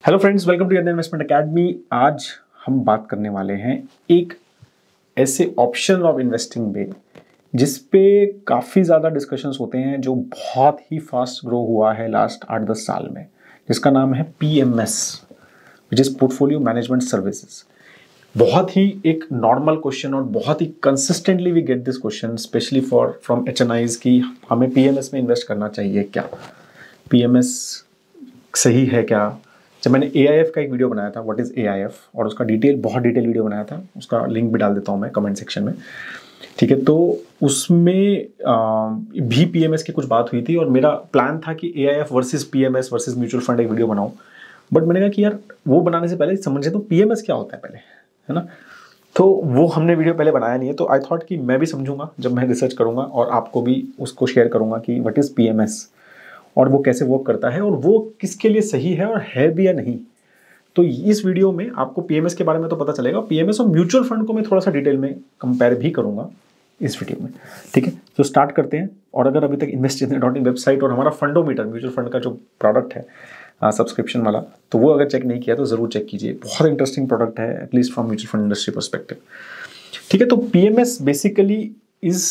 Hello friends, welcome to Indian Investment Academy. आज हम बात करने वाले हैं एक ऐसे ऑप्शन ऑफ इन्वेस्टिंग में जिस पे काफ़ी ज़्यादा डिस्कशंस होते हैं, जो बहुत ही फास्ट ग्रो हुआ है लास्ट 8-10 साल में, जिसका नाम है PMS, which is portfolio management services. बहुत ही एक नॉर्मल क्वेश्चन और बहुत ही consistently we get this question, specially for from HNIs की हमें पीएमएस में इन्वेस्ट करना चाहिए क्या, पीएमएस सही है क्या। जब मैंने एआईएफ का एक वीडियो बनाया था, व्हाट इज़ एआईएफ, और उसका बहुत डिटेल वीडियो बनाया था, उसका लिंक भी डाल देता हूँ मैं कमेंट सेक्शन में, ठीक है। तो उसमें भी पीएमएस की कुछ बात हुई थी और मेरा प्लान था कि AIF versus PMS versus mutual fund एक वीडियो बनाऊँ, बट मैंने कहा कि यार वो बनाने से पहले समझे तो पीएमएस क्या होता है पहले, है ना। तो वो हमने वीडियो पहले बनाया नहीं है, तो आई थॉट कि मैं भी समझूंगा जब मैं रिसर्च करूंगा और आपको भी उसको शेयर करूंगा कि व्हाट इज़ पीएमएस और वो कैसे वर्क करता है और वो किसके लिए सही है और है भी या नहीं। तो इस वीडियो में आपको पीएमएस के बारे में तो पता चलेगा, पीएमएस और म्यूचुअल फंड को मैं थोड़ा सा डिटेल में कंपेयर भी करूंगा इस वीडियो में, ठीक है। तो स्टार्ट करते हैं। और अगर अभी तक इन्वेस्टइन.इन वेबसाइट और हमारा फंडोमीटर म्यूचुअल फंड का जो प्रोडक्ट है सब्सक्रिप्शन वाला, तो वो अगर चेक नहीं किया तो ज़रूर चेक कीजिए। बहुत इंटरेस्टिंग प्रोडक्ट है, at least from mutual fund industry perspective, ठीक है। तो पीएमएस बेसिकली इज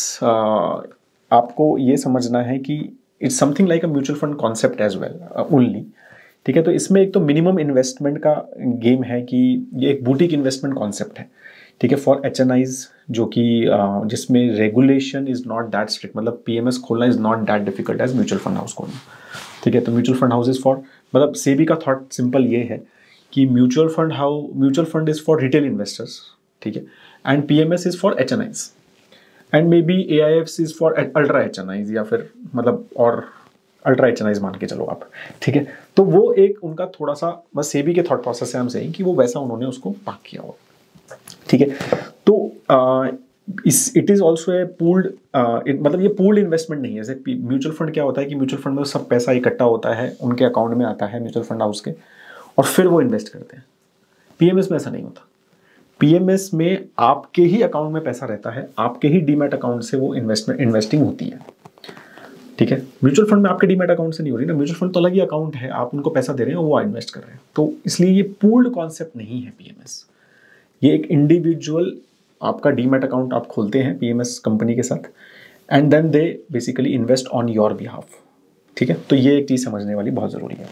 आपको ये समझना है कि it's something like a mutual fund concept as well only, ठीक है। तो इसमें एक तो मिनिमम इन्वेस्टमेंट का गेम है कि ये एक बुटीक इन्वेस्टमेंट कॉन्सेप्ट है, ठीक है, फॉर एचएनआईज, जो कि जिसमें regulation is not that strict, मतलब पीएमएस खोलना is not that difficult as mutual fund house खोलना, ठीक है। तो mutual fund house is for, मतलब सेबी का थॉट सिंपल ये है कि mutual fund is for retail investors, ठीक है, and PMS is for HNIs and maybe AIF is for ultra HNIs, या फिर मतलब और अल्ट्रा एचएनआईज मान के चलो आप, ठीक है। तो वो एक उनका थोड़ा सा बस सेबी के थॉट प्रोसेस से हम सही कि वो वैसा उन्होंने उसको पाक किया हो, ठीक है। तो it is also a pooled, मतलब ये पूल्ड इन्वेस्टमेंट नहीं है। जैसे म्यूचुअल फंड क्या होता है कि म्यूचुअल फंड में सब पैसा इकट्ठा होता है, उनके अकाउंट में आता है म्यूचुअल फंड हाउस के, और फिर वो इन्वेस्ट करते हैं। पीएमएस में ऐसा नहीं होता। पीएमएस में आपके ही अकाउंट में पैसा रहता है, आपके ही डीमैट अकाउंट से वो इन्वेस्टिंग होती है, ठीक है। म्यूचुअल फंड में आपके डीमैट अकाउंट से नहीं हो रही ना, म्यूचुअल फंड तो अलग ही अकाउंट है, आप उनको पैसा दे रहे हैं और वो इन्वेस्ट कर रहे हैं। तो इसलिए ये पूल्ड कॉन्सेप्ट नहीं है पीएमएस। ये एक इंडिविजुअल आपका डीमैट अकाउंट आप खोलते हैं पीएमएस कंपनी के साथ, and then they basically invest on your behalf, ठीक है। तो ये एक चीज़ समझने वाली बहुत ज़रूरी है,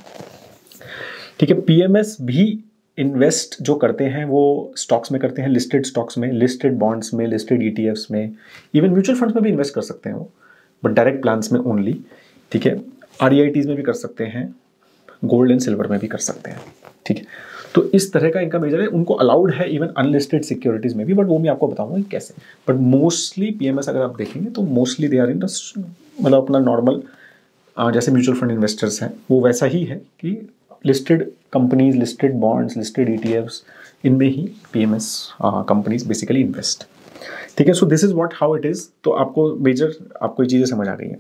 ठीक है। पीएमएस भी इन्वेस्ट जो करते हैं वो स्टॉक्स में करते हैं, लिस्टेड स्टॉक्स में, लिस्टेड बॉन्ड्स में, लिस्टेड ईटीएफ्स में, इवन म्यूचुअल फंड्स में भी इन्वेस्ट कर सकते हैं वो, बट डायरेक्ट प्लान्स में ओनली, ठीक है। आरईआईटीज में भी कर सकते हैं, गोल्ड एंड सिल्वर में भी कर सकते हैं, ठीक है। तो इस तरह का इनका मेजर है। उनको अलाउड है इवन अनलिस्टेड सिक्योरिटीज में भी, बट वो मैं आपको बताऊंगा कि कैसे। बट मोस्टली पीएमएस अगर आप देखेंगे तो मोस्टली दे आर इन मतलब अपना नॉर्मल जैसे म्यूचुअल फंड इन्वेस्टर्स हैं वो वैसा ही है कि listed companies, listed bonds, listed ETFs, इनमें ही पीएमएस कंपनीज बेसिकली इन्वेस्ट, ठीक है। So this is what how it is. तो आपको ये चीज़ें समझ आ गई हैं,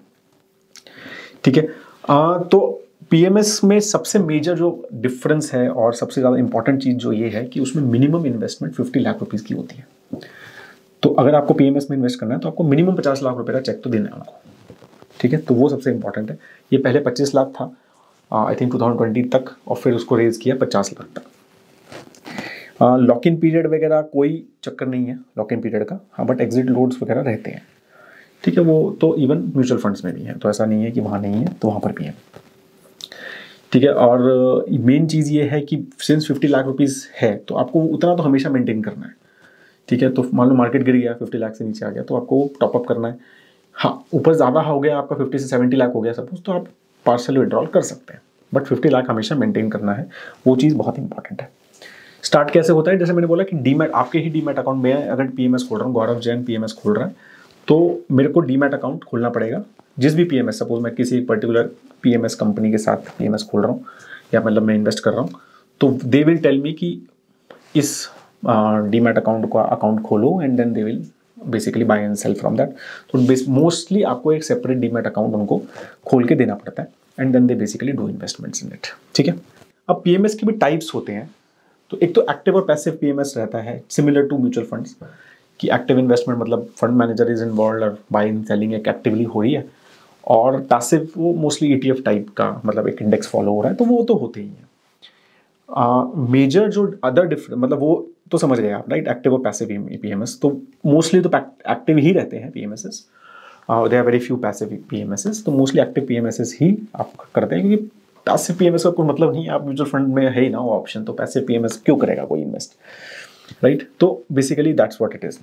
ठीक है। तो पीएमएस में सबसे मेजर जो डिफरेंस है और सबसे ज़्यादा इंपॉर्टेंट चीज़ जो ये है कि उसमें मिनिमम इन्वेस्टमेंट 50 लाख रुपीज़ की होती है। तो अगर आपको पीएमएस में इन्वेस्ट करना है तो आपको मिनिमम 50 लाख रुपए का चेक तो देना है उनको, ठीक है। तो वो सबसे इंपॉर्टेंट है। ये पहले 25 लाख था आई थिंक 2020 तक, और फिर उसको रेज किया 50 लाख तक। लॉक इन पीरियड वगैरह कोई चक्कर नहीं है लॉक इन पीरियड का, हाँ, बट एग्जिट लोड्स वगैरह रहते हैं, ठीक है। वो तो इवन म्यूचुअल फंड्स में भी है, तो ऐसा नहीं है कि वहाँ नहीं है तो वहाँ पर भी है, ठीक है। और मेन चीज़ ये है कि सिंस 50 लाख रुपीज़ है तो आपको उतना तो हमेशा मेंटेन करना है, ठीक है। तो मान लो मार्केट गिर गया, 50 लाख से नीचे आ गया, तो आपको टॉपअप करना है। हाँ, ऊपर ज़्यादा हो गया आपका, 50 से 70 लाख हो गया सपोज, तो आप पार्शल विड्रॉल कर सकते हैं, बट 50 लाख हमेशा मेंटेन करना है। वो चीज़ बहुत इंपॉर्टेंट है। स्टार्ट कैसे होता है, जैसे मैंने बोला कि डीमैट, आपके ही डीमैट अकाउंट में अगर पीएमएस खोल रहा हूँ, गौरव जैन पीएमएस खोल रहा है, तो मेरे को डीमैट अकाउंट खोलना पड़ेगा। जिस भी पीएमएस, सपोज मैं किसी पर्टिकुलर पीएमएस कंपनी के साथ पीएमएस खोल रहा हूँ, या मतलब मैं इन्वेस्ट कर रहा हूँ, तो दे विल टेल मी कि इस डीमैट अकाउंट का अकाउंट खोलो, and then they will basically buy and sell from that. तो मोस्टली आपको एक सेपरेट डीमैट अकाउंट उनको खोल के देना पड़ता है, and then they basically do investments in it, ठीक है। अब पीएमएस के भी टाइप्स होते हैं। तो एक तो एक्टिव और पैसिव पीएमएस रहता है, सिमिलर टू म्यूचुअल फंड्स, कि एक्टिव इन्वेस्टमेंट मतलब फंड मैनेजर इज इन्वॉल्व और बाइंग सेलिंग एक एक्टिवली हो रही है, और पैसिव वो मोस्टली ईटीएफ टाइप का, मतलब एक इंडेक्स फॉलो हो रहा है, तो वो तो होते ही हैं। मेजर जो अदर डिफरेंट मतलब वो तो समझ गए आप, राइट, एक्टिव और पैसिव पीएमएस। तो मोस्टली तो एक्टिव ही रहते हैं PMSs, they are very few passive PMSs. तो मोस्टली एक्टिव पीएमएसएस ही आप करते हैं, क्योंकि पैसिव पीएमएस का कोई मतलब नहीं है, आप म्यूचुअल फंड में है ही ना वो ऑप्शन, तो पैसिव पीएमएस क्यों करेगा कोई इन्वेस्ट, राइट। तो basically that's what it is.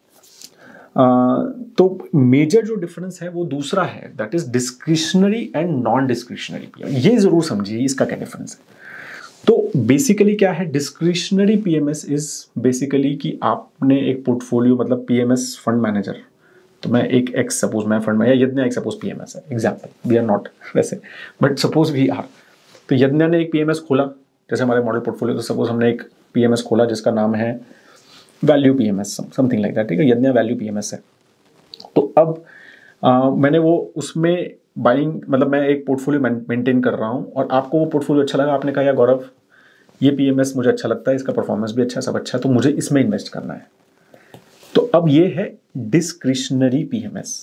तो मेजर जो डिफरेंस है वो दूसरा है, that is discretionary and non discretionary PMS. ये जरूर समझिए इसका क्या डिफरेंस है। तो बेसिकली क्या है, डिस्क्रिशनरी पीएमएस इज बेसिकली कि आपने एक पोर्टफोलियो, मतलब पीएमएस फंड मैनेजर, तो मैं एक एक्स सपोज मैं फंड में, या यज्ञ एक सपोज पीएमएस है, एग्जाम्पल, वी आर नॉट वैसे, बट सपोज वी आर। तो यज्ञ ने एक पीएमएस खोला, जैसे हमारे मॉडल पोर्टफोलियो, तो सपोज हमने एक पीएमएस खोला जिसका नाम है value PMS, something like that, ठीक है, यज्ञ वैल्यू पीएमएस है। तो अब मैंने वो उसमें बाइंग, मतलब मैं एक पोर्टफोलियो मेंटेन कर रहा हूँ, और आपको वो पोर्टफोलियो अच्छा लगा, आपने कहा यार गौरव ये पीएमएस मुझे अच्छा लगता है, इसका परफॉर्मेंस भी अच्छा, सब अच्छा है, तो मुझे इसमें इन्वेस्ट करना है। तो अब ये है डिस्क्रिशनरी पीएमएस,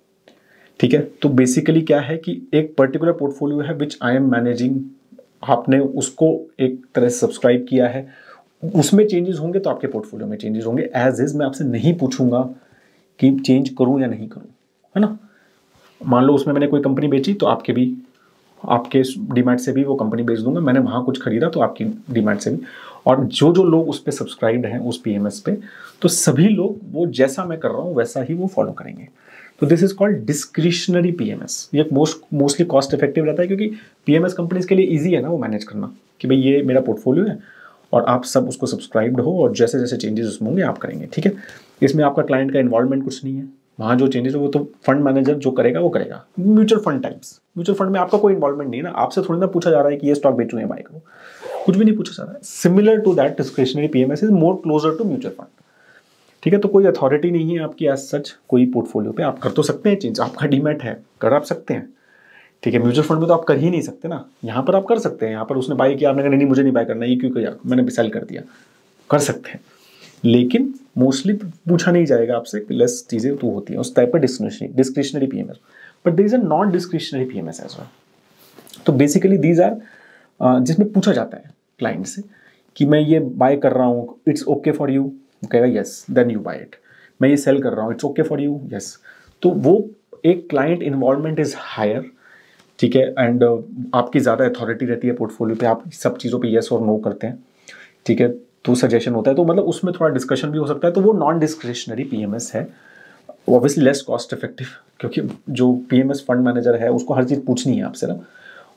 ठीक है। तो बेसिकली क्या है कि एक पर्टिकुलर पोर्टफोलियो है विच आई एम मैनेजिंग, आपने उसको एक तरह से सब्सक्राइब किया है, उसमें चेंजेस होंगे तो आपके पोर्टफोलियो में चेंजेस होंगे, एज इज मैं आपसे नहीं पूछूंगा कि चेंज करूं या नहीं करूं, है ना। मान लो उसमें मैंने कोई कंपनी बेची, तो आपके भी, आपके डीमैट से भी वो कंपनी बेच दूंगा, मैंने वहाँ कुछ खरीदा तो आपकी डीमैट से भी, और जो जो लोग उस पर सब्सक्राइब्ड हैं उस पीएमएस पे, तो सभी लोग वो जैसा मैं कर रहा हूँ वैसा ही वो फॉलो करेंगे। तो this is called discretionary PMS. ये मोस्टली कॉस्ट इफेक्टिव रहता है, क्योंकि पीएमएस कंपनीज के लिए ईजी है ना वो मैनेज करना, कि भाई ये मेरा पोर्टफोलियो है और आप सब उसको सब्सक्राइब्ड हो, और जैसे जैसे चेंजेस उसमें होंगे आप करेंगे, ठीक है। इसमें आपका क्लाइंट का इन्वॉल्वमेंट कुछ नहीं है, वहाँ जो चेंजेस है वो तो फंड मैनेजर जो करेगा वो करेगा। Mutual fund types, mutual fund में आपका कोई इन्वॉल्वमेंट नहीं है ना, आपसे थोड़ी ना पूछा जा रहा है कि ये स्टॉक बेचूं या बाय करूं, कुछ भी नहीं पूछा जा रहा है। Similar to that discretionary PMS is more closer to mutual fund, ठीक है। तो कोई अथॉरिटी नहीं है आपकी एज सच कोई पोर्टफोलियो पे, आप कर तो सकते हैं चेंज, आपका डीमैट है, कर आप सकते हैं, ठीक है। म्यूचुअल फंड में तो आप कर ही नहीं सकते ना, यहाँ पर आप कर सकते हैं। यहाँ पर उसने बाय किया, आपने कहा नहीं मुझे नहीं बाय करना, ये क्यों किया, मैंने सेल कर दिया, कर सकते हैं, लेकिन मोस्टली पूछा नहीं जाएगा आपसे, लेस चीज़ें तो होती हैं उस टाइप पर discretionary PMS. But there is a non discretionary PMS as well. तो बेसिकली दीज आर जिसमें पूछा जाता है क्लाइंट से कि मैं ये बाय कर रहा हूँ, इट्स ओके फॉर यू, कहेगा yes, then you buy it. मैं ये सेल कर रहा हूँ, it's okay for you, yes. तो वो एक क्लाइंट इन्वॉल्वमेंट इज हायर, ठीक है, एंड आपकी ज़्यादा अथॉरिटी रहती है पोर्टफोलियो पे, आप सब चीज़ों पे यस और नो करते हैं, ठीक है। तो सजेशन होता है, तो मतलब उसमें थोड़ा डिस्कशन भी हो सकता है, तो वो नॉन डिस्क्रिशनरी पीएमएस है, ऑब्वियसली लेस कॉस्ट इफेक्टिव, क्योंकि जो पीएमएस फंड मैनेजर है उसको हर चीज़ पूछनी है आपसे ना।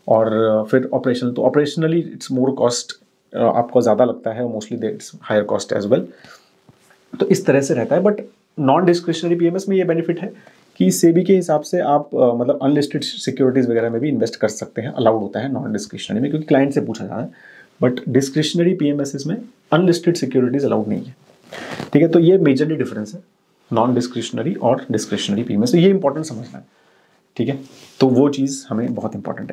और फिर ऑपरेशनल, तो ऑपरेशनली इट्स मोर कॉस्ट, आपको ज़्यादा लगता है, mostly it's higher cost as well. तो इस तरह से रहता है। बट नॉन डिस्क्रिशनरी पीएमएस में ये बेनिफिट है कि सेबी के हिसाब से आप मतलब अनलिस्टेड सिक्योरिटीज़ वगैरह में भी इन्वेस्ट कर सकते हैं, अलाउड होता है नॉन डिस्क्रिशनरी में, क्योंकि क्लाइंट से पूछा जा रहा है। बट डिस्क्रिशनरी पीएमएस में अनलिस्टेड सिक्योरिटीज़ अलाउड नहीं है, ठीक है। तो ये मेजरली डिफरेंस है नॉन डिस्क्रिशनरी और डिस्क्रिशनरी पीएमएस, तो ये इंपॉर्टेंट समझना है, ठीक है। तो वो चीज़ हमें बहुत इंपॉर्टेंट है।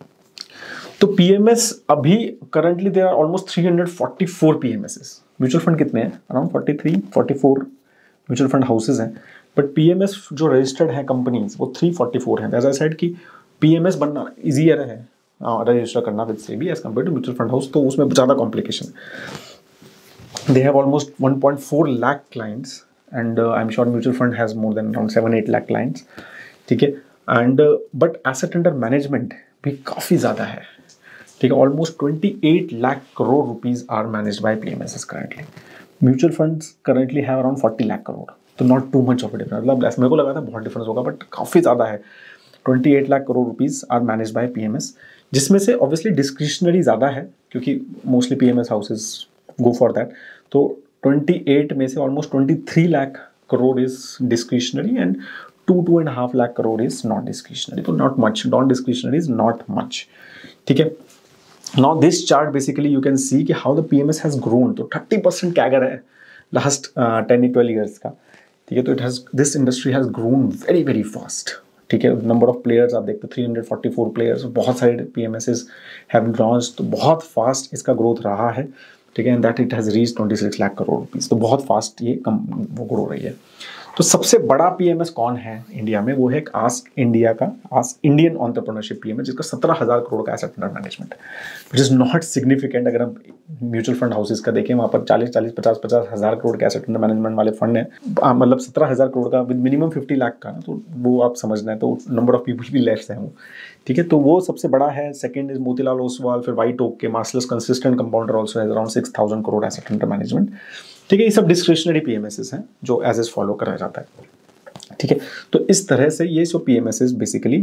तो पीएमएस अभी currently there are almost 344 PMS. Mutual fund कितने हैं? अराउंड 43 44 म्यूचुअल फंड हाउसेज हैं, बट पीएमएस जो रजिस्टर्ड है कंपनीज वो 344 हैं। एज आई सेड कि पीएमएस बनना ईजियर है रजिस्टर करना with SEBI as compare to mutual fund house, तो उसमें ज़्यादा कॉम्प्लिकेशन है। They have almost 1.4 lakh clients, and I am sure mutual fund has more than around 7-8 lakh clients, ठीक है। And but asset under management भी काफ़ी ज़्यादा है, ठीक है। Almost 28 lakh crore rupees are managed by PMS currently. Mutual funds currently have around 40 lakh crore, तो not too much of a difference. मतलब मेरे को लगा था बहुत डिफरेंस होगा, बट काफ़ी ज़्यादा है। 28 lakh crore rupees are managed by PMS, जिसमें से ऑब्वियसली डिस्क्रिशनरी ज़्यादा है, क्योंकि mostly PMS houses go for that. तो 28 में से almost 23 lakh crore is discretionary and 2.5 lakh crore is not discretionary. तो not much, non discretionary is not much, ठीक है। Now this chart basically you can see कि how the PMS has grown, तो 30% CAGR है last 10-12 years का, ठीक है। तो this industry has grown very very fast, ठीक है। नंबर ऑफ प्लेयर्स आप देखते हो 344 प्लेयर्स, बहुत सारे PMSs have launched, तो बहुत फास्ट इसका ग्रोथ रहा है, ठीक है। And that it has reach 26 lakh crore rupees, तो बहुत फास्ट ये वो ग्रो रही है। तो सबसे बड़ा पीएमएस कौन है इंडिया में, वो है एक आस्क इंडिया का, आस्क इंडियन एंटरप्रेन्योरशिप पीएमएस, जिसका 17,000 करोड़ का एसेट अंडर मैनेजमेंट है, विच इज नॉट सिग्निफिकेंट। अगर हम म्यूचुअल फंड हाउसेज का देखें, वहाँ पर 40-50 हज़ार करोड़ के एसेट अंडर मैनेजमेंट वाले फंड है, मतलब 17,000 करोड़ का विद मिनिमम 50 लाख का, तो वो आप समझना है, तो नंबर ऑफ पीपल भी लेस है वो, ठीक है। तो वो सबसे बड़ा है। सेकंड इज मोतीलाल ओसवाल, फिर वाइट ओक के Marcellus consistent compounder also has around 6,000 crore asset under management, ठीक है। ये सब डिस्क्रिशनरी पीएमएसएस हैं जो एज एस फॉलो करा जाता है, ठीक है। तो इस तरह से ये जो पीएमएसएस बेसिकली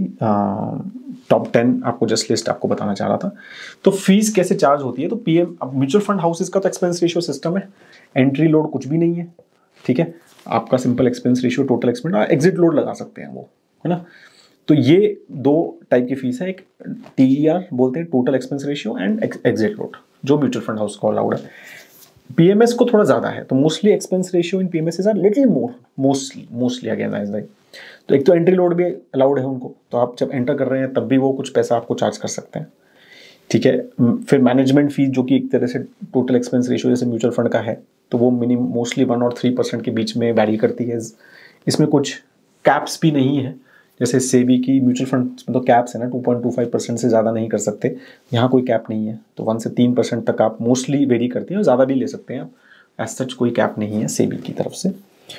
टॉप 10 आपको जस्ट लिस्ट आपको बताना चाह रहा था। तो फीस कैसे चार्ज होती है, तो पीएम अब म्यूचुअल फंड हाउसेज का तो एक्सपेंस रेशियो सिस्टम है, एंट्री लोड कुछ भी नहीं है, ठीक है। आपका simple expense ratio, total expense, exit load लगा सकते हैं वो, है ना। तो ये दो टाइप की फीस है, एक टीईआर बोलते हैं, total expense ratio, and exit load, जो म्यूचुअल फंड हाउस को अलाउड है। पीएमएस को थोड़ा ज़्यादा है, तो mostly expense ratio in PMS are little more, mostly again as like. तो एक तो एंट्री लोड भी अलाउड है उनको, तो आप जब एंटर कर रहे हैं तब भी वो कुछ पैसा आपको चार्ज कर सकते हैं, ठीक है। फिर मैनेजमेंट फीस जो कि एक तरह से टोटल एक्सपेंस रेशियो जैसे म्यूचुअल फंड का है, तो वो मिनिमम मोस्टली 1 और 3% के बीच में वैरी करती है। इसमें कुछ कैप्स भी नहीं है, जैसे सेबी की म्यूचुअल फंड में तो कैप्स है ना, 2.25% से ज़्यादा नहीं कर सकते, यहाँ कोई कैप नहीं है। तो 1 से 3% तक आप मोस्टली वेरी करते हैं, और ज़्यादा भी ले सकते हैं आप, एज सच कोई कैप नहीं है सेबी की तरफ से।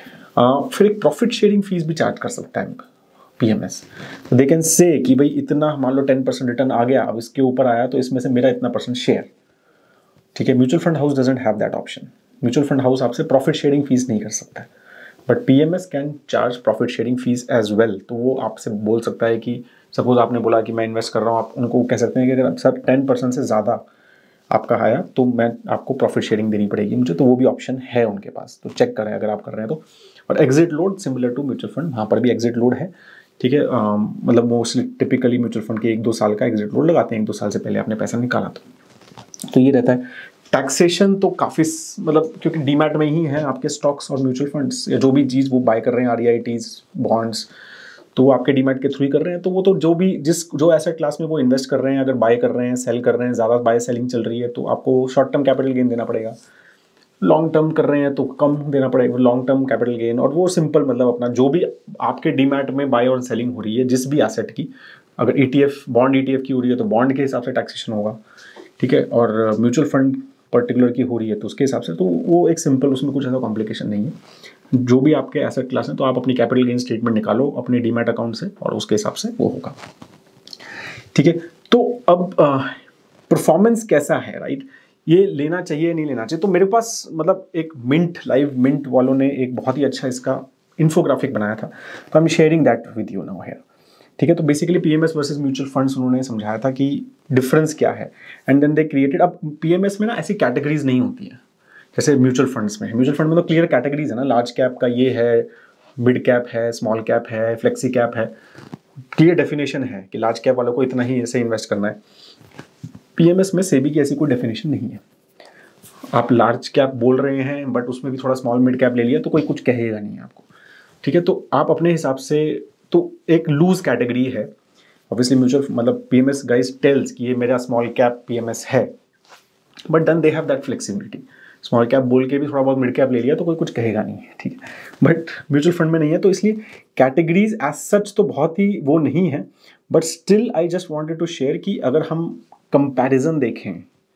फिर एक प्रॉफिट शेयरिंग फीस भी चार्ज कर सकता है पीएमएस। तो दे कैन से कि भाई इतना, मान लो 10% रिटर्न आ गया, अब इसके ऊपर आया तो इसमें से मेरा इतना % शेयर, ठीक है। Mutual fund house doesn't have that option. Mutual fund house आपसे प्रॉफिट शेयरिंग फीस नहीं कर सकता है, but PMS can charge profit sharing fees as well. तो वो आपसे बोल सकता है कि सपोज आपने बोला कि मैं इन्वेस्ट कर रहा हूँ, आप उनको कह सकते हैं कि अगर सर 10% से ज़्यादा आपका आया तो मैं आपको प्रॉफिट शेयरिंग देनी पड़ेगी मुझे, तो वो भी ऑप्शन है उनके पास, तो चेक करें अगर आप कर रहे हैं तो। और exit load similar to mutual fund, वहाँ पर भी एग्जिट लोड है, ठीक है। मतलब मोस्टली टिपिकली म्यूचुअल फंड के 1-2 साल का एग्जिट लोड लगाते हैं, 1-2 साल से पहले आपने पैसा निकाला तो ये रहता है। टैक्सेशन तो काफ़ी, मतलब क्योंकि डीमैट में ही है आपके स्टॉक्स और म्यूचुअल फंड्स, या जो भी चीज़ वो बाय कर रहे हैं, आरईआईटीज, बॉन्ड्स, तो वो आपके डीमैट के थ्रू ही कर रहे हैं। तो वो तो जो भी जो एसेट क्लास में वो इन्वेस्ट कर रहे हैं, अगर बाय कर रहे हैं, सेल कर रहे हैं, ज़्यादा बाय सेलिंग चल रही है तो आपको शॉर्ट टर्म कैपिटल गेन देना पड़ेगा, लॉन्ग टर्म कर रहे हैं तो कम देना पड़ेगा लॉन्ग टर्म कैपिटल गेन। और वो सिंपल, मतलब अपना जो भी आपके डीमैट में बाय और सेलिंग हो रही है जिस भी एसेट की, अगर ईटीएफ, बॉन्ड ईटीएफ की हो रही है तो बॉन्ड के हिसाब से टैक्सेशन होगा, ठीक है। और म्यूचुअल फंड पर्टिकुलर की हो रही है तो उसके हिसाब से, तो वो एक सिंपल, उसमें कुछ ऐसा कॉम्प्लिकेशन नहीं है। जो भी आपके एसेट क्लास है तो आप अपनी कैपिटल गेन स्टेटमेंट निकालो अपने डीमैट अकाउंट से, और उसके हिसाब से वो होगा, ठीक है। तो अब परफॉर्मेंस कैसा है, राइट, ये लेना चाहिए नहीं लेना चाहिए। तो मेरे पास मतलब एक लाइव मिंट वालों ने एक बहुत ही अच्छा इसका इन्फोग्राफिक बनाया था, तो I am sharing that with you now here, ठीक है। तो basically PMS versus mutual funds उन्होंने समझाया था कि डिफरेंस क्या है, एंड देन दे क्रिएटेड। अब पीएमएस में ना ऐसी कैटेगरीज नहीं होती हैं जैसे म्यूचुअल फंड्स में है। म्यूचुअल फंड में तो क्लियर कैटेगरीज है ना, लार्ज कैप का ये है, मिड कैप है, स्मॉल कैप है, फ्लेक्सी कैप है, क्लियर डेफिनेशन है कि लार्ज कैप वालों को इतना ही ऐसे इन्वेस्ट करना है। पीएमएस में सेबी की ऐसी कोई डेफिनेशन नहीं है। आप लार्ज कैप बोल रहे हैं बट उसमें भी थोड़ा स्मॉल मिड कैप ले लिया तो कोई कुछ कहेगा नहीं आपको, ठीक है। तो आप अपने हिसाब से, तो एक लूज कैटेगरी है ऑब्वियसली म्यूचुअल, मतलब पीएमएस गाइस टेल्स कि ये मेरा स्मॉल कैप पीएमएस है, but then they have that flexibility. Small cap बोल के भी थोड़ा बहुत मिड कैप ले लिया तो कोई कुछ कहेगा नहीं, ठीक है। बट म्यूचुअल फंड में नहीं है, तो इसलिए कैटेगरीज एज सच तो बहुत ही वो नहीं है, but still I just wanted to share कि अगर हम कंपैरिजन देखें,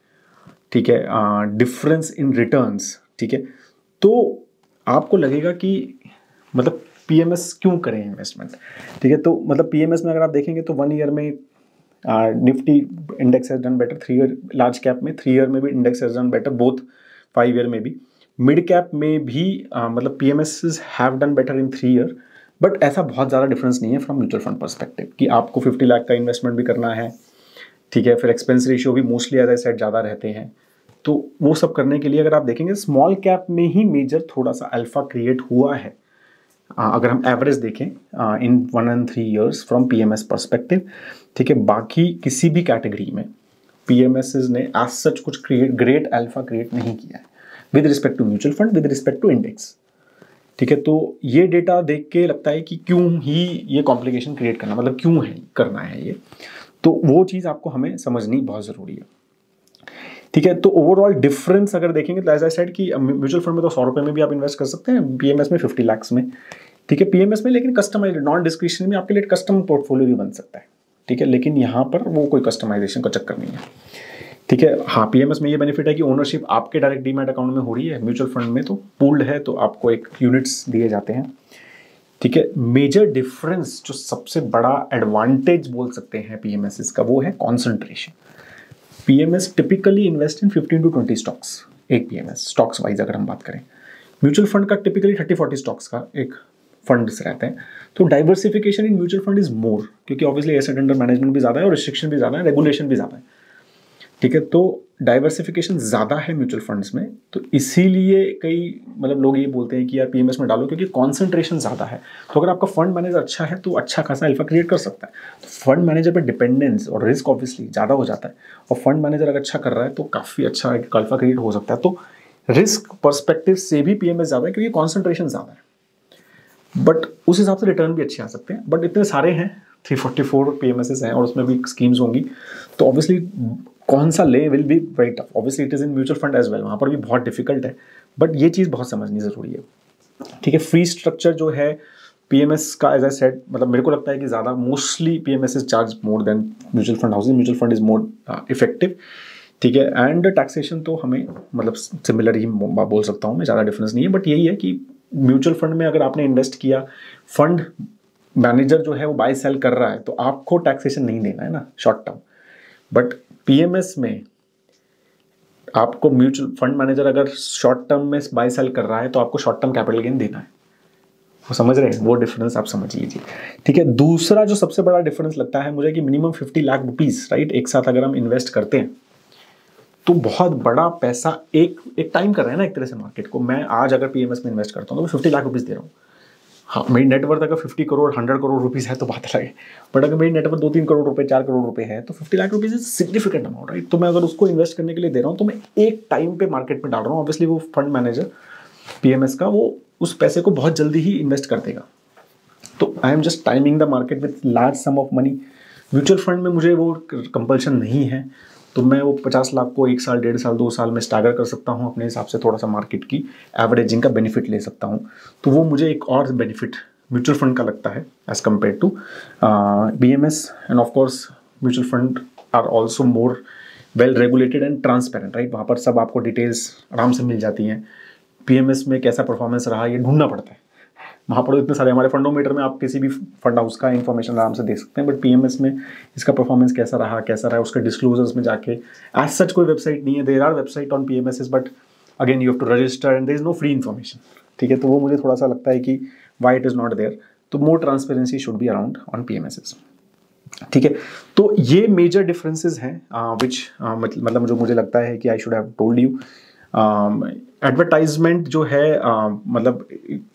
ठीक है, डिफरेंस इन रिटर्न्स, ठीक है, तो आपको लगेगा कि मतलब पीएमएस क्यों करें इन्वेस्टमेंट, ठीक है। तो मतलब पीएमएस में अगर आप देखेंगे तो 1 ईयर में Nifty index has done better, 3 year large cap में, 3 ईयर में भी index has done better, both 5 year में भी। मिड कैप में भी मतलब PMS have done better in 3 year, but ऐसा बहुत ज़्यादा डिफरेंस नहीं है फ्रॉम म्यूचुअल फंड पर्सपेक्टिव कि आपको 50 लाख का इन्वेस्टमेंट भी करना है, ठीक है। फिर एक्सपेंस रेशियो भी मोस्टली एज आई सेड ज़्यादा रहते हैं, तो वो सब करने के लिए अगर आप देखेंगे स्मॉल कैप में ही मेजर थोड़ा सा अल्फा क्रिएट हुआ है, अगर हम एवरेज देखें in 1 and 3 years from PMS perspective, ठीक है। बाकी किसी भी कैटेगरी में पीएमएस ने एज सच कुछ ग्रेट अल्फा क्रिएट नहीं किया है with respect to mutual fund, with respect to index, ठीक है। तो ये डेटा देख के लगता है कि क्यों ही ये कॉम्प्लिकेशन क्रिएट करना, मतलब क्यों है करना है ये, तो वो चीज़ आपको हमें समझनी बहुत ज़रूरी है, ठीक है। तो ओवरऑल डिफरेंस अगर देखेंगे तो एज आई सेड कि म्यूचुअल फंड में तो 100 रुपये में भी आप इन्वेस्ट कर सकते हैं, पीएमएस में 50 लाख में, ठीक है, पीएमएस में लेकिन कस्टमाइज नॉन डिस्क्रिशनरी में आपके लिए कस्टम पोर्टफोलियो भी बन सकता है, ठीक है, लेकिन यहाँ पर वो कोई कस्टमाइजेशन का चक्कर नहीं है, ठीक है। हाँ, पीएमएस में ये बेनिफिट है कि ओनरशिप आपके डायरेक्ट डीमैट अकाउंट में हो रही है, म्यूचुअल फंड में तो पूल्ड है, तो आपको एक यूनिट्स दिए जाते हैं, ठीक है। मेजर डिफरेंस जो सबसे बड़ा एडवांटेज बोल सकते हैं पीएमएस का, वो है concentration. PMS typically invest in 15 to 20 stocks, एक पीएमएस स्टॉक्स वाइज अगर हम बात करें। म्यूचुअल फंड का टिपिकली 30-40 स्टॉक्स का एक फंड्स रहते हैं, तो diversification in mutual fund is more, क्योंकि ऑब्वियसली एसेट अंडर मैनेजमेंट भी ज़्यादा है और रिस्ट्रिक्शन भी ज़्यादा है, रेगुलेशन भी ज़्यादा है, ठीक है। तो डाइवर्सिफिकेशन ज़्यादा है म्यूचुअल फंड्स में, तो इसीलिए कई मतलब लोग ये बोलते हैं कि यार पीएमएस में डालो, क्योंकि कॉन्सेंट्रेशन ज़्यादा है। तो अगर आपका फंड मैनेजर अच्छा है तो अच्छा खासा अल्फा क्रिएट कर सकता है। तो फंड मैनेजर पे डिपेंडेंस और रिस्क ऑब्वियसली ज़्यादा हो जाता है, और फंड मैनेजर अगर अच्छा कर रहा है तो काफ़ी अच्छा अल्फा क्रिएट हो सकता है। तो रिस्क पर्सपेक्टिव से भी पीएमएस ज़्यादा है, क्योंकि कॉन्सेंट्रेशन ज़्यादा है, बट उस हिसाब से रिटर्न भी अच्छे आ सकते हैं। बट इतने सारे हैं, 344 पीएमएस हैं और उसमें भी स्कीम्स होंगी, तो ऑब्वियसली कौन सा ले will be very tough. Obviously it is in mutual fund as well, वहाँ पर भी बहुत डिफिकल्ट है, बट ये चीज़ बहुत समझनी ज़रूरी है, ठीक है। फ्री स्ट्रक्चर जो है पीएमएस का, एज आई सेड, मतलब मेरे को लगता है कि ज़्यादा mostly PMS is charge more than mutual fund houses. Mutual fund is more effective, ठीक है। एंड टैक्सेशन तो हमें मतलब सिमिलर ही बोल सकता हूँ मैं, ज़्यादा डिफरेंस नहीं है, बट यही है कि म्यूचुअल फंड में अगर आपने इन्वेस्ट किया, फंड मैनेजर जो है वो बाय सेल कर रहा है, तो आपको टैक्सेशन नहीं देना है ना शॉर्ट टर्म। बट पीएमएस में आपको म्यूचुअल फंड मैनेजर अगर शॉर्ट टर्म में बाय सेल कर रहा है तो आपको शॉर्ट टर्म कैपिटल गेन देना है, वो समझ रहे हैं, वो डिफरेंस आप समझ लीजिए, ठीक है। दूसरा जो सबसे बड़ा डिफरेंस लगता है मुझे कि मिनिमम 50 लाख रुपीस, राइट, एक साथ अगर हम इन्वेस्ट करते हैं तो बहुत बड़ा पैसा एक टाइम कर रहे हैं ना एक तरह से मार्केट को। मैं आज अगर पीएमएस में इन्वेस्ट करता हूँ तो मैं 50 लाख रुपीस दे रहा हूँ। हाँ, मेरी नेटवर्थ अगर 50 करोड़ 100 करोड़ रुपीस है तो बात अलग है, बट अगर मेरी नेटवर्थ 2-3 करोड़ रुपए 4 करोड़ रुपए है तो 50 lakh rupees is significant amount, right. तो मैं अगर उसको इन्वेस्ट करने के लिए दे रहा हूँ तो मैं एक टाइम पे मार्केट में डाल रहा हूँ। ऑब्वियसली वो फंड मैनेजर पीएमएस का वो उस पैसे को बहुत जल्दी ही इन्वेस्ट कर देगा, तो I am just timing the market with large sum of money. Mutual fund में मुझे वो कंपल्शन नहीं है, तो मैं वो 50 लाख को 1 साल 1.5 साल 2 साल में स्टैगर कर सकता हूँ अपने हिसाब से, थोड़ा सा मार्केट की एवरेजिंग का बेनिफिट ले सकता हूँ। तो वो मुझे एक और बेनिफिट म्यूचुअल फंड का लगता है as compare to PMS. And of course mutual fund are also more well regulated and transparent, right. वहाँ पर सब आपको डिटेल्स आराम से मिल जाती हैं। पीएमएस में कैसा परफॉर्मेंस रहा ये ढूंढना पड़ता है, वहाँ पर इतने सारे हमारे फंडोमीटर में आप किसी भी फंड हाउस का इन्फॉर्मेशन आराम से देख सकते हैं, बट पीएमएस में इसका परफॉर्मेंस कैसा रहा उसके डिस्क्लोजर्स में जाके एज सच कोई वेबसाइट नहीं है। There are website on PMS, but again you have to register and there is no free information, ठीक है। तो वो मुझे थोड़ा सा लगता है कि why it is not there, तो more transparency should be around on PMS, ठीक है। तो ये मेजर डिफरेंसेस हैं विच मतलब जो मुझे लगता है कि I should have told you. Advertisement जो है मतलब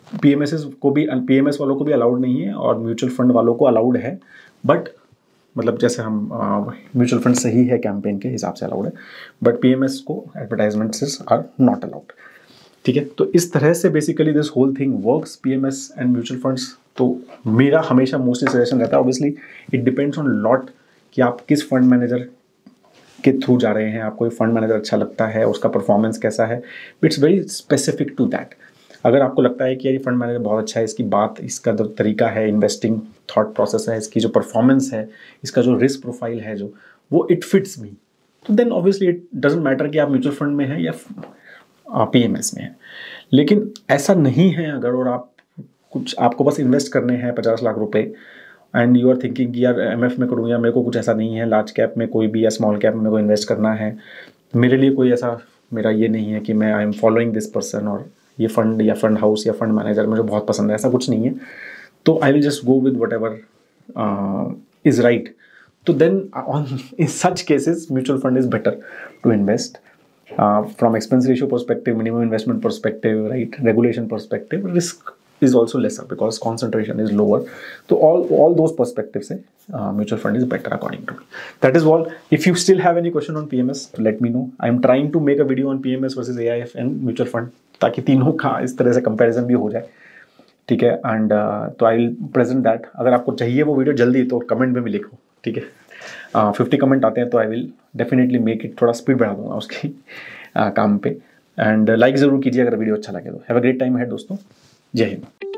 पीएमएस वालों को भी अलाउड नहीं है और म्यूचुअल फंड वालों को अलाउड है, बट मतलब जैसे हम म्यूचुअल फंड सही है कैंपेन के हिसाब से अलाउड है, बट पीएमएस को एडवर्टाइजमेंट्स आर नॉट अलाउड, ठीक है। तो इस तरह से basically this whole thing works, PMS and mutual funds. तो मेरा हमेशा मोस्टली सजेशन रहता है, obviously it depends on lot कि आप किस फंड मैनेजर के थ्रू जा रहे हैं, आपको फंड मैनेजर अच्छा लगता है, उसका परफॉर्मेंस कैसा है, it's very specific to that. अगर आपको लगता है कि ये फंड मैनेजर बहुत अच्छा है, इसकी बात, इसका जो तरीका है, इन्वेस्टिंग थॉट प्रोसेस है, इसकी जो परफॉर्मेंस है, इसका जो रिस्क प्रोफाइल है, जो वो इट फिट्स मी, तो then obviously it doesn't matter कि आप म्यूचुअल फंड में हैं या पीएमएस में हैं। लेकिन ऐसा नहीं है अगर, और आप कुछ आपको बस इन्वेस्ट करने हैं 50 लाख रुपए एंड यू आर थिंकिंग कि यार एमएफ में करूँ, या मेरे को कुछ ऐसा नहीं है, लार्ज कैप में कोई भी या स्मॉल कैप में मेरे को इन्वेस्ट करना है, मेरे लिए कोई ऐसा मेरा ये नहीं है कि मैं I am following this person और ये फंड या फंड हाउस या फंड मैनेजर मुझे बहुत पसंद है, ऐसा कुछ नहीं है, तो I will just go with whatever is right. तो then on in such cases mutual fund is better to invest from expense ratio perspective, minimum investment perspective, right, regulation perspective, risk is also lesser because concentration is lower. So all those perspectives say mutual fund is better according to me. That is all. If you still have any question on PMS, let me know. I am trying to make a video on PMS versus AIF and mutual fund ताकि तीनों का इस तरह से comparison भी हो जाए, ठीक है। एंड तो आई विल प्रेजेंट दैट। अगर आपको चाहिए वो वीडियो जल्दी तो कमेंट में भी लिखो, ठीक है। 50 कमेंट आते हैं तो I will definitely make it, थोड़ा स्पीड बढ़ा दूंगा उसकी काम पे। एंड लाइक ज़रूर कीजिए अगर वीडियो अच्छा लगे तो। हैव अ ग्रेट टाइम है दोस्तों, जय हिंद।